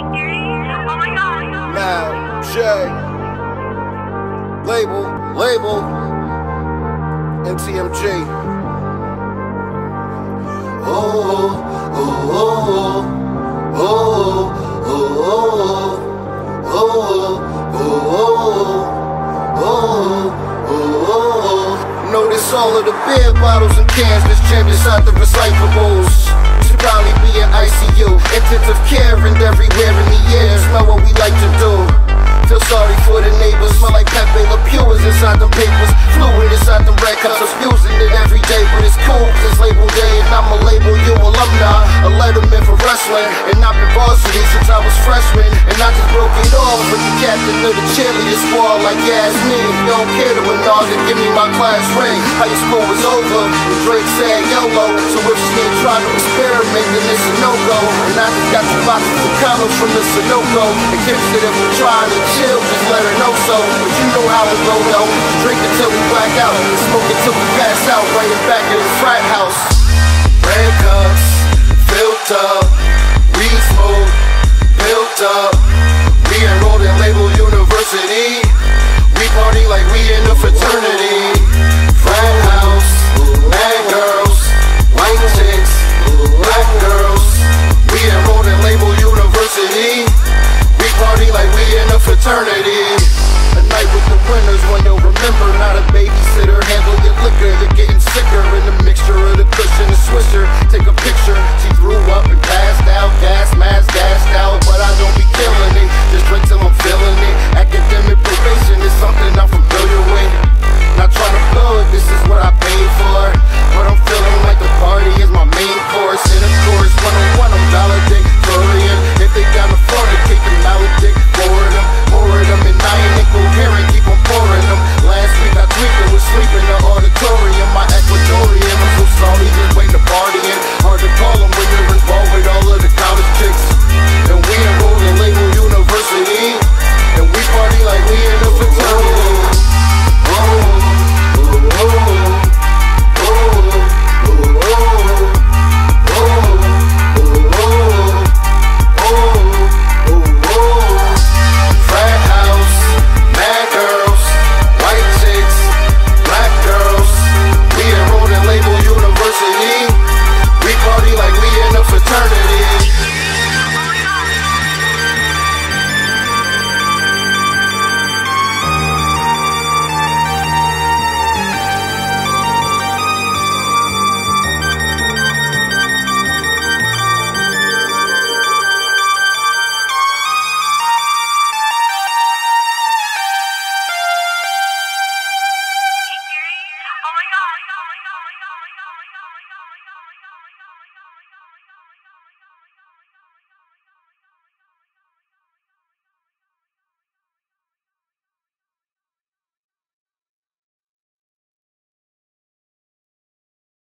Now, J. Label. NTMG. Notice all of the beer bottles and cans that's jammed inside the recyclables. Should probably be in ICU. Intensive care and everywhere in the air. Smell what we like to do. Feel sorry for the neighbors. Smell like Pepe Le Pew is inside them papers. Fluid inside them red cups. I'm using it every day, but it's cool cause it's label day. And I'ma label you alumni, a letterman for wrestling. And I've been varsity since I was freshman. And I just broke it off with the captain of the cheerleader squad. Like yeah, it's me. If you don't care to acknowledge it, give me my class ring. High school was over and Drake said YOLO. So if she ain't trying to experiment, then it's a no-go. And I just got the boxes of condoms from the Sunoco. And kids that if we're trying to chill, just let her know so. But you know how it go though. Drink until we black out, and smoke until we pass out. Right in back in the frat house. Red cups, filter,